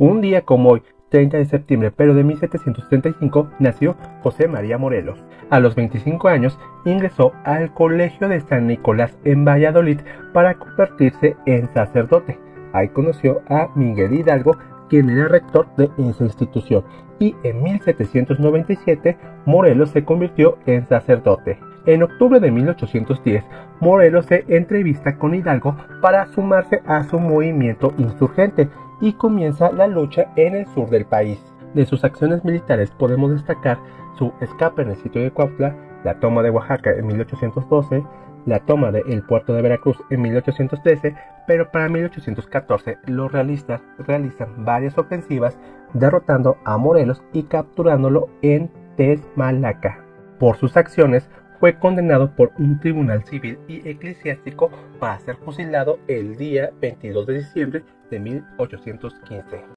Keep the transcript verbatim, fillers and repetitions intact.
Un día como hoy, treinta de septiembre, pero de mil setecientos setenta y cinco, nació José María Morelos. A los veinticinco años ingresó al Colegio de San Nicolás en Valladolid para convertirse en sacerdote. Ahí conoció a Miguel Hidalgo, quien era rector de esa institución, y en mil setecientos noventa y siete Morelos se convirtió en sacerdote. En octubre de mil ochocientos diez, Morelos se entrevista con Hidalgo para sumarse a su movimiento insurgente y comienza la lucha en el sur del país. De sus acciones militares podemos destacar su escape en el sitio de Cuautla, la toma de Oaxaca en mil ochocientos doce, la toma del puerto de Veracruz en mil ochocientos trece, pero para mil ochocientos catorce los realistas realizan varias ofensivas derrotando a Morelos y capturándolo en Tesmalaca. Por sus acciones fue condenado por un tribunal civil y eclesiástico para ser fusilado el día veintidós de diciembre de mil ochocientos quince.